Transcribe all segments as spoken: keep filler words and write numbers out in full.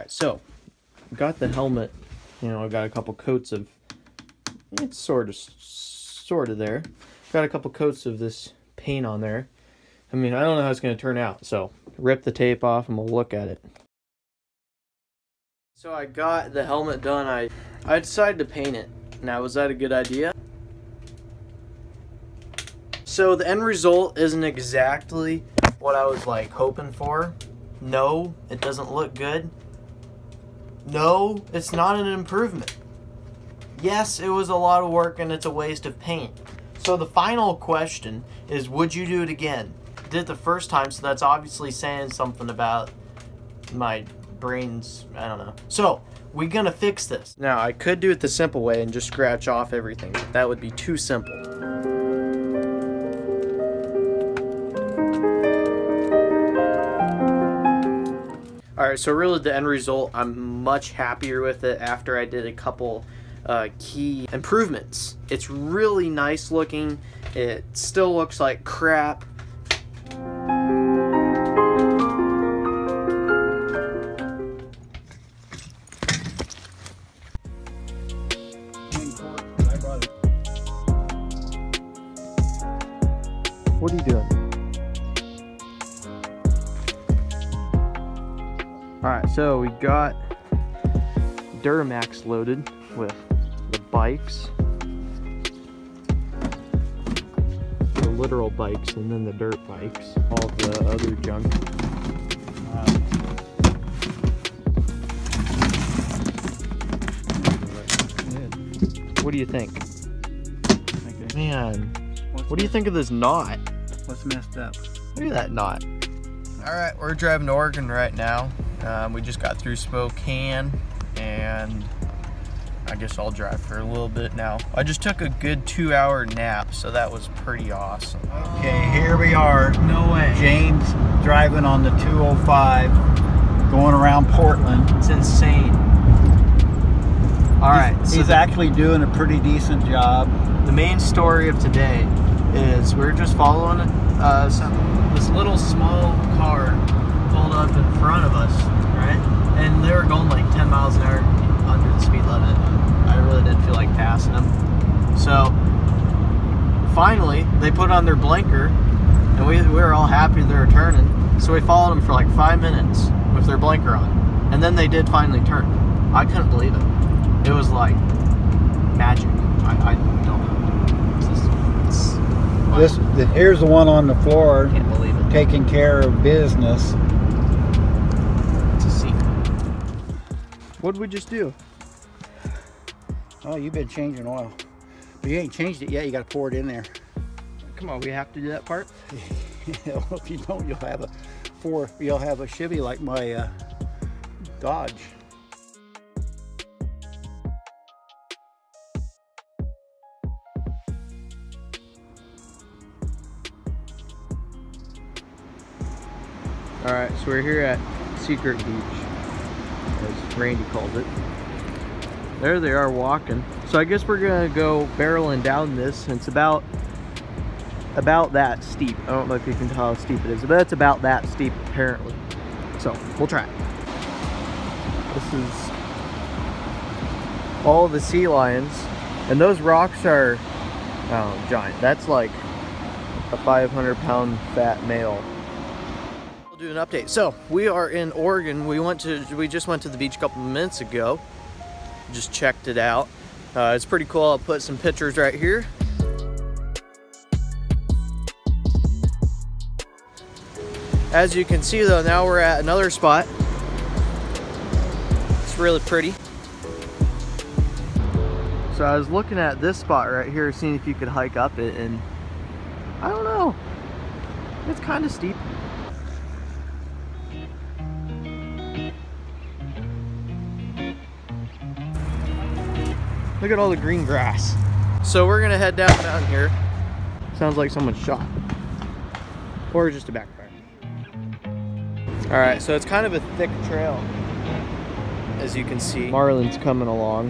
Alright, so got the helmet, you know, I got a couple coats of, it's sort of, sort of there. Got a couple coats of this paint on there. I mean, I don't know how it's going to turn out, so rip the tape off and we'll look at it. So I got the helmet done. I, I decided to paint it. Now, was that a good idea? So the end result isn't exactly what I was like hoping for. No, it doesn't look good. No, it's not an improvement. Yes, it was a lot of work and it's a waste of paint. So the final question is, would you do it again? I did it the first time, so that's obviously saying something about my brains, I don't know. So, we're gonna fix this. Now, I could do it the simple way and just scratch off everything, but that would be too simple. Alright, so really the end result, I'm much happier with it after I did a couple uh, key improvements. It's really nice looking. It still looks like crap. What are you doing? Alright, so we got Duramax loaded with the bikes, the literal bikes, and then the dirt bikes, all the other junk. Um, what do you think? Okay. Man, What's what do you think of this knot? What's messed up? Look at that knot. Alright, we're driving to Oregon right now. Um, we just got through Spokane, and I guess I'll drive for a little bit now. I just took a good two hour nap, so that was pretty awesome. Okay, here we are. No way. James driving on the two oh five, going around Portland. It's insane. Alright. He's, so he's the, actually doing a pretty decent job. The main story of today is we're just following uh, some, this little small car pulled up in front of us, right? And they were going like ten miles an hour under the speed limit. I really didn't feel like passing them. So finally, they put on their blinker, and we, we were all happy they were turning. So we followed them for like five minutes with their blinker on. And then they did finally turn. I couldn't believe it. It was like magic. I, I don't know. It's just, it's, wow. This, the, here's the one on the floor. I can't believe it. Taking care of business. What did we just do? Oh, you've been changing oil. But you ain't changed it yet. You got to pour it in there. Come on, we have to do that part? Well, if you don't, you'll have a four. You'll have a Chevy like my uh, Dodge. All right, so we're here at Secret Beach, as Randy calls it. There they are walking. So I guess we're gonna go barreling down this. And it's about about that steep. I don't know if you can tell how steep it is, but it's about that steep apparently. So we'll try it. This is all the sea lions, and those rocks are oh, giant. That's like a five hundred pound fat male. Do an update. So we are in Oregon. We went to we just went to the beach a couple minutes ago. Just checked it out. Uh, it's pretty cool. I'll put some pictures right here. As you can see though, now we're at another spot. It's really pretty. So I was looking at this spot right here, seeing if you could hike up it, and I don't know. It's kind of steep. Look at all the green grass. So we're gonna head down down here. Sounds like someone shot. Or just a backfire. All right, so it's kind of a thick trail, as you can see. Marlin's coming along.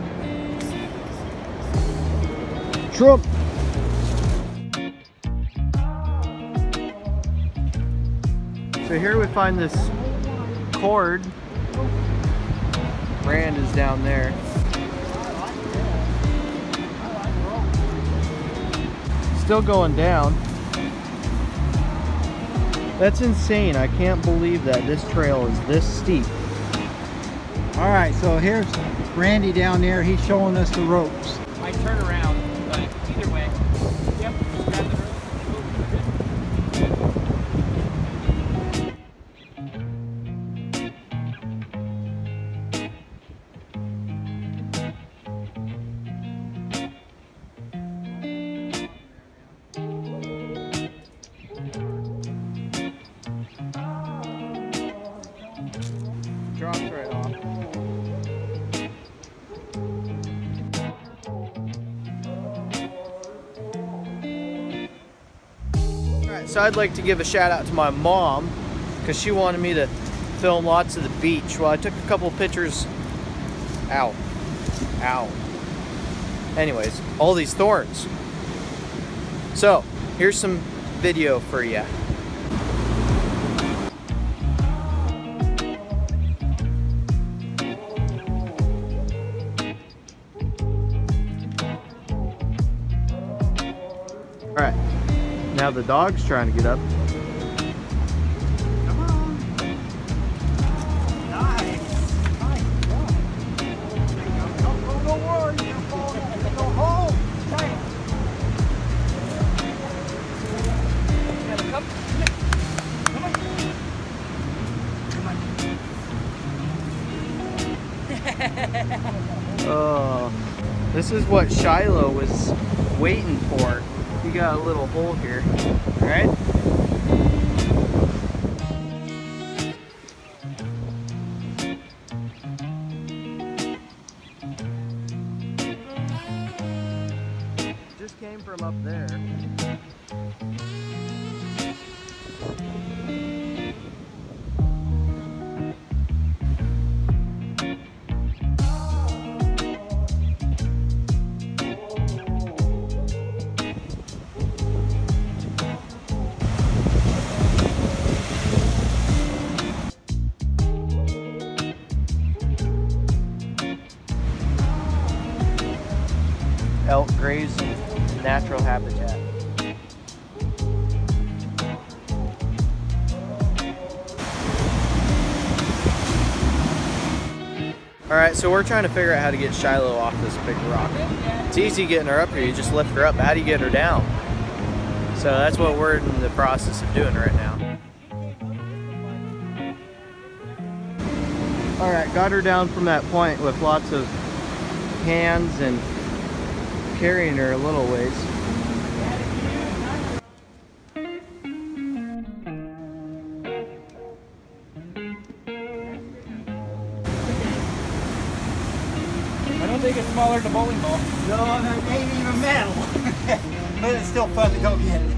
Trump! So here we find this cord Rand is down there. Still going down. That's insane. I can't believe that this trail is this steep. All right, so here's Randy down there. He's showing us the ropes. Might turn around, but either way. Yep, just grab the rope. Drops right off. Alright, so I'd like to give a shout out to my mom because she wanted me to film lots of the beach. Well, I took a couple pictures. Ow. Ow. Anyways, all these thorns. So, here's some video for you. Alright, now the dog's trying to get up. Come on. Nice. Nice. Don't go nowhere. You're falling. Go home. Tight. Come. Come on. Oh, this is what Shiloh was waiting for. You got a little hole here, right? Just came from up there. Elk graze natural habitat. Alright, so we're trying to figure out how to get Shiloh off this big rock. It's easy getting her up here, you just lift her up. How do you get her down? So that's what we're in the process of doing right now. Alright, got her down from that point with lots of hands and carrying her a little ways. I don't think it's smaller than a bowling ball. No, there ain't even metal. But it's still fun to go get it.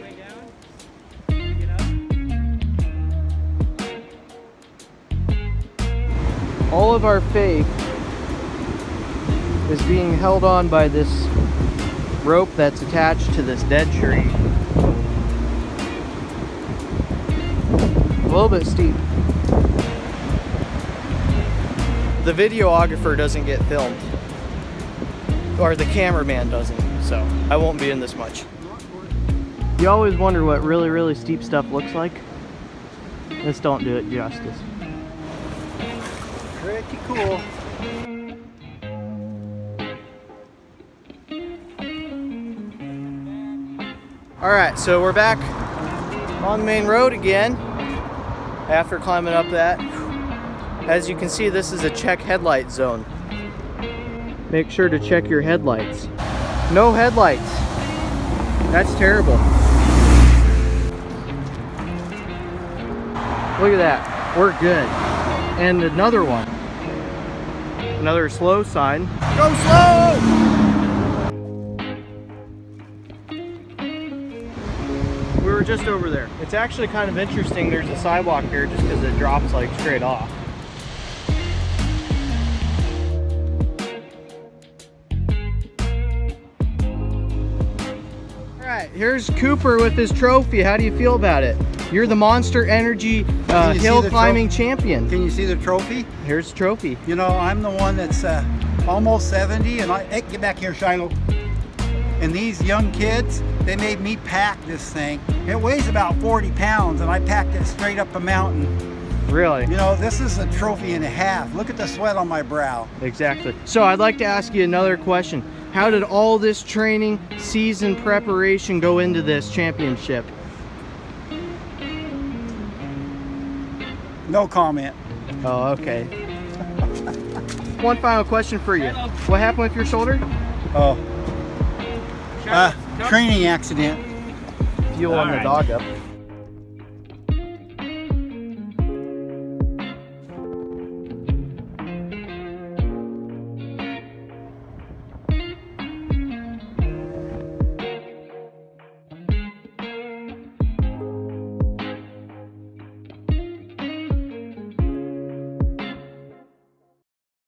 All of our faith is being held on by this rope that's attached to this dead tree. A little bit steep. The videographer doesn't get filmed, or the cameraman doesn't, so I won't be in this much. You always wonder what really, really steep stuff looks like. This don't do it justice. Pretty cool. Alright, so we're back on the main road again after climbing up that. As you can see, this is a check headlight zone. Make sure to check your headlights. No headlights. That's terrible. Look at that. We're good. And another one. Another slow sign. Go slow! We were just over there. It's actually kind of interesting. There's a sidewalk here just because it drops like straight off. Alright, here's Cooper with his trophy. How do you feel about it? You're the Monster Energy uh, you see hill the climbing champion. Can you see the trophy? Here's the trophy. You know, I'm the one that's uh, almost seventy, and I hey, get back here, Shiloh. And these young kids, they made me pack this thing. It weighs about forty pounds, and I packed it straight up a mountain. Really? You know, this is a trophy and a half. Look at the sweat on my brow. Exactly. So I'd like to ask you another question. How did all this training, season preparation go into this championship? No comment. Oh, okay. One final question for you. What happened with your shoulder? Oh. Uh, training accident. Fuel on the dog up.